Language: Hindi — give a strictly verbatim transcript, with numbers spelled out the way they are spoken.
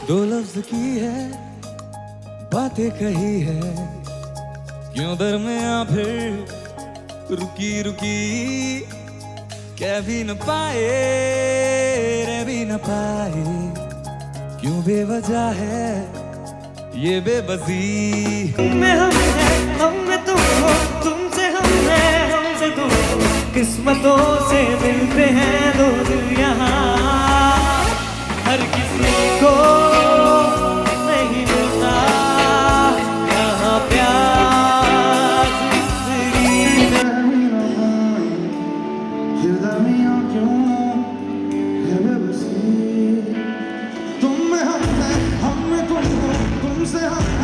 दो लफ्ज की है बातें कही है, क्यों दरमियां फिर रुकी रुकी, कह भी न पाए रह भी न पाए, क्यों बेवजह है ये बेबसी। में हम हैं, हम में तुम हो, तुमसे हम हैं, हमसे तुम हो, किस्मतों से मिलते हैं दो दिल यहाँ, हर किसी को नहीं मिलता यहाँ प्यार जिंदगी में। क्यों है बेबसी, तुम में हम हैं, हम में तुम हो, तुमसे हम